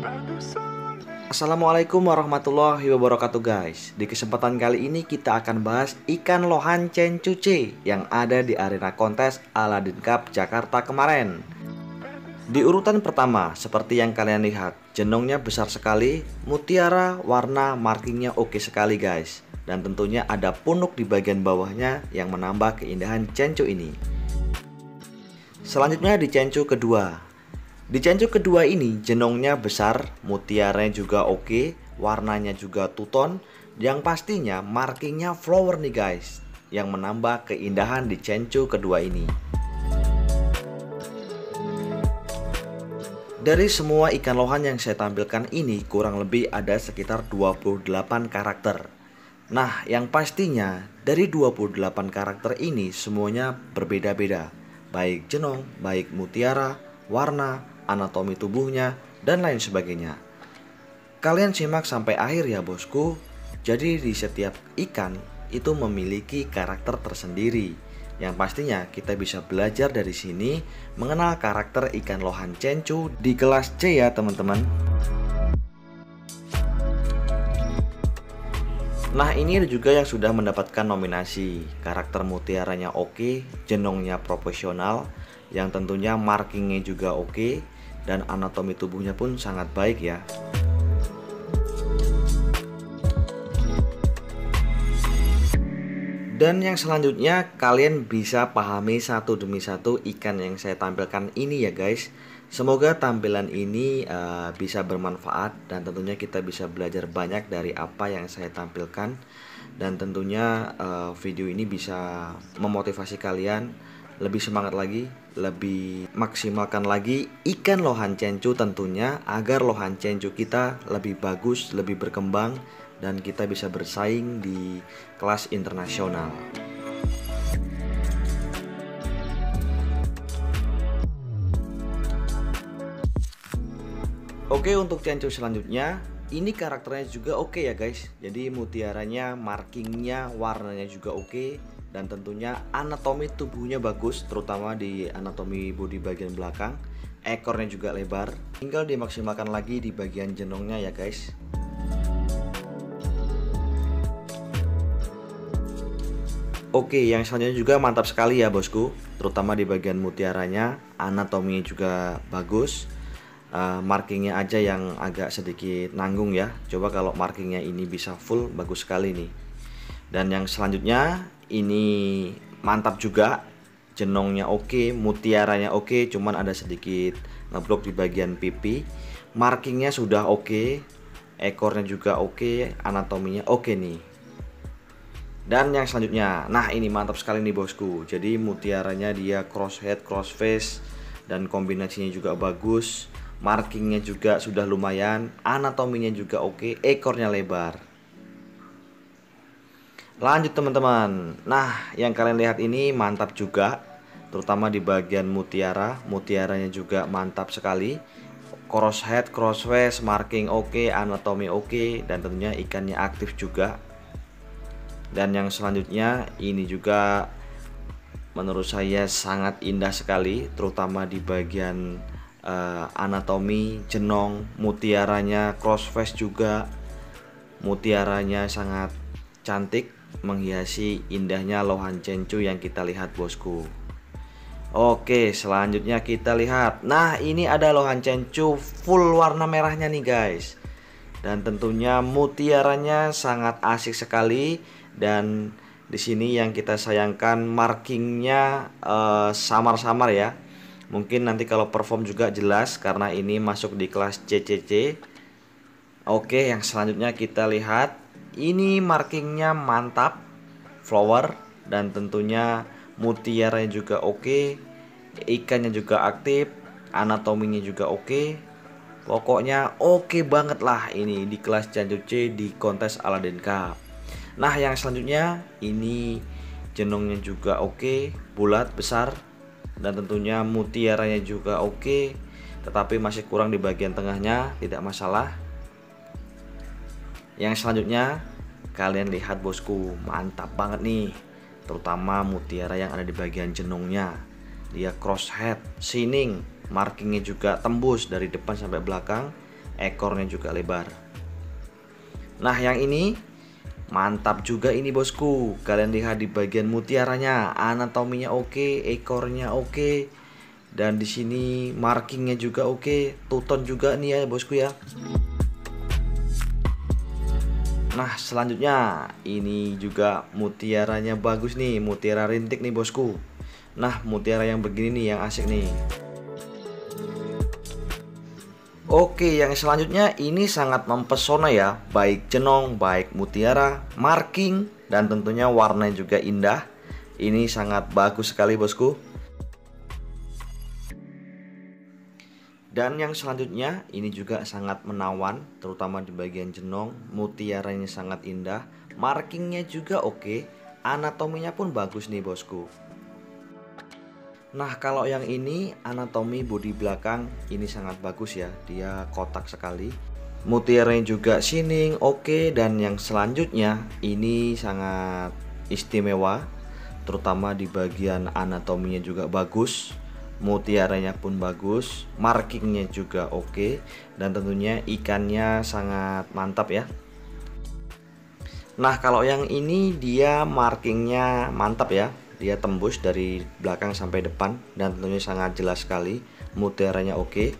Assalamualaikum warahmatullahi wabarakatuh guys. Di kesempatan kali ini kita akan bahas ikan lohan cencuce yang ada di arena kontes Aladdin Cup Jakarta kemarin. Di urutan pertama, seperti yang kalian lihat, jenongnya besar sekali, mutiara, warna, markingnya oke sekali guys. Dan tentunya ada punuk di bagian bawahnya yang menambah keindahan cencu ini. Selanjutnya di cencu kedua. Di cencu kedua ini jenongnya besar, mutiaranya juga oke, warnanya juga two-tone, yang pastinya markingnya flower nih guys, yang menambah keindahan di cencu kedua ini. Dari semua ikan lohan yang saya tampilkan ini kurang lebih ada sekitar 28 karakter. Nah, yang pastinya dari 28 karakter ini semuanya berbeda-beda, baik jenong, baik mutiara, warna, anatomi tubuhnya, dan lain sebagainya. Kalian simak sampai akhir ya bosku. Jadi di setiap ikan itu memiliki karakter tersendiri, yang pastinya kita bisa belajar dari sini mengenal karakter ikan lohan cencu di kelas C ya teman-teman. Nah, ini ada juga yang sudah mendapatkan nominasi. Karakter mutiaranya oke, jenongnya proporsional, yang tentunya markingnya juga oke, dan anatomi tubuhnya pun sangat baik ya. Dan yang selanjutnya kalian bisa pahami satu demi satu ikan yang saya tampilkan ini ya guys. Semoga tampilan ini bisa bermanfaat dan tentunya kita bisa belajar banyak dari apa yang saya tampilkan. Dan tentunya video ini bisa memotivasi kalian lebih semangat lagi, lebih maksimalkan lagi ikan lohan cencu tentunya, agar lohan cencu kita lebih bagus, lebih berkembang, dan kita bisa bersaing di kelas internasional. Oke, untuk cencu selanjutnya, ini karakternya juga oke ya guys. Jadi mutiaranya, markingnya, warnanya juga oke. Dan tentunya anatomi tubuhnya bagus, terutama di anatomi bodi bagian belakang. Ekornya juga lebar, tinggal dimaksimalkan lagi di bagian jenongnya ya guys. Oke, yang selanjutnya juga mantap sekali ya bosku, terutama di bagian mutiaranya, anatominya juga bagus. Markingnya aja yang agak sedikit nanggung ya. Coba kalau markingnya ini bisa full, bagus sekali nih. Dan yang selanjutnya ini mantap juga, jenongnya oke, mutiaranya oke, cuman ada sedikit ngeblok di bagian pipi. Markingnya sudah oke, ekornya juga oke, anatominya oke nih. Dan yang selanjutnya, nah ini mantap sekali nih bosku. Jadi mutiaranya dia cross head, cross face, dan kombinasinya juga bagus. Markingnya juga sudah lumayan, anatominya juga oke, ekornya lebar. Lanjut teman-teman. Nah, yang kalian lihat ini mantap juga, terutama di bagian mutiara. Mutiaranya juga mantap sekali. Cross head, cross face, marking oke, anatomi oke, dan tentunya ikannya aktif juga. Dan yang selanjutnya ini juga menurut saya sangat indah sekali, terutama di bagian anatomi, jenong, mutiaranya cross face juga. Mutiaranya sangat cantik, menghiasi indahnya lohan cencu yang kita lihat bosku. Oke, selanjutnya kita lihat. Nah, ini ada lohan cencu full warna merahnya nih guys. Dan tentunya mutiaranya sangat asik sekali. Dan di sini yang kita sayangkan markingnya samar-samar ya. Mungkin nanti kalau perform juga jelas karena ini masuk di kelas CCC. Oke, yang selanjutnya kita lihat. Ini markingnya mantap, flower, dan tentunya mutiaranya juga oke, ikannya juga aktif, anatominya juga oke. Pokoknya oke banget lah ini di kelas cencu C di kontes Aladdin Cup. Nah, yang selanjutnya ini jenongnya juga oke, bulat, besar, dan tentunya mutiaranya juga oke, tetapi masih kurang di bagian tengahnya, tidak masalah. Yang selanjutnya kalian lihat bosku, mantap banget nih, terutama mutiara yang ada di bagian jenongnya. Dia cross head, sining, markingnya juga tembus dari depan sampai belakang, ekornya juga lebar. Nah yang ini mantap juga ini bosku. Kalian lihat di bagian mutiaranya, anatominya oke, ekornya oke, dan di sini markingnya juga oke, tuton juga nih ya bosku ya. Nah selanjutnya ini juga mutiaranya bagus nih, mutiara rintik nih bosku. Nah mutiara yang begini nih yang asik nih. Oke, yang selanjutnya ini sangat mempesona ya, baik jenong, baik mutiara, marking, dan tentunya warnanya juga indah. Ini sangat bagus sekali bosku. Dan yang selanjutnya ini juga sangat menawan, terutama di bagian jenong, mutiaranya sangat indah, markingnya juga oke, anatominya pun bagus nih bosku. Nah kalau yang ini anatomi bodi belakang ini sangat bagus ya, dia kotak sekali, mutiaranya juga shining oke. Dan yang selanjutnya ini sangat istimewa, terutama di bagian anatominya juga bagus, mutiaranya pun bagus, markingnya juga oke, dan tentunya ikannya sangat mantap ya. Nah kalau yang ini dia markingnya mantap ya, dia tembus dari belakang sampai depan dan tentunya sangat jelas sekali, mutiaranya oke.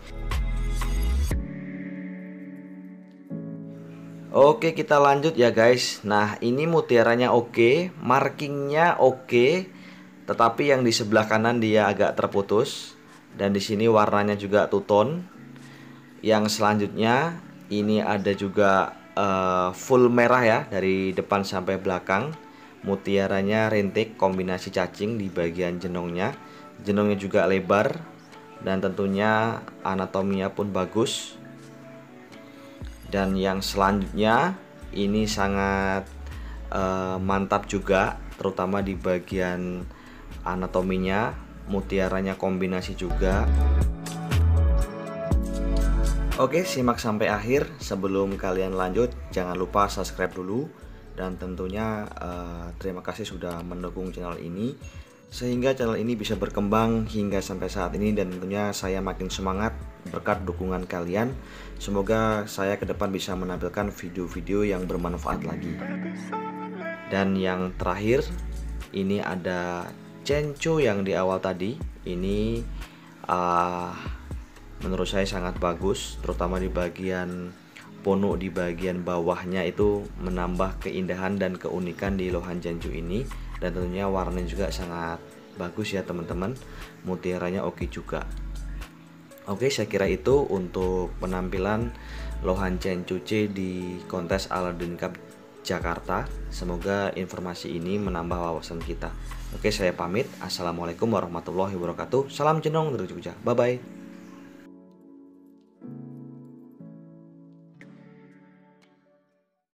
Oke kita lanjut ya guys. Nah ini mutiaranya oke, markingnya oke, tetapi yang di sebelah kanan dia agak terputus, dan di sini warnanya juga two tone. Yang selanjutnya ini ada juga full merah ya dari depan sampai belakang. Mutiaranya rintik kombinasi cacing di bagian jenongnya. Jenongnya juga lebar dan tentunya anatominya pun bagus. Dan yang selanjutnya ini sangat mantap juga, terutama di bagian anatominya, mutiaranya kombinasi juga. Oke, simak sampai akhir. Sebelum kalian lanjut, jangan lupa subscribe dulu. Dan tentunya terima kasih sudah mendukung channel ini, sehingga channel ini bisa berkembang hingga sampai saat ini. Dan tentunya saya makin semangat berkat dukungan kalian. Semoga saya ke depan bisa menampilkan video-video yang bermanfaat lagi. Dan yang terakhir, ini ada cenco yang di awal tadi. Ini menurut saya sangat bagus, terutama di bagian punuk di bagian bawahnya itu menambah keindahan dan keunikan di lohan cenco ini. Dan tentunya warnanya juga sangat bagus ya teman-teman, mutiaranya oke juga. Oke, saya kira itu untuk penampilan lohan cenco C di kontes Aladdin Cup Jakarta. Semoga informasi ini menambah wawasan kita. Oke, saya pamit. Assalamualaikum warahmatullahi wabarakatuh. Salam jenong dari Jogja. Bye bye.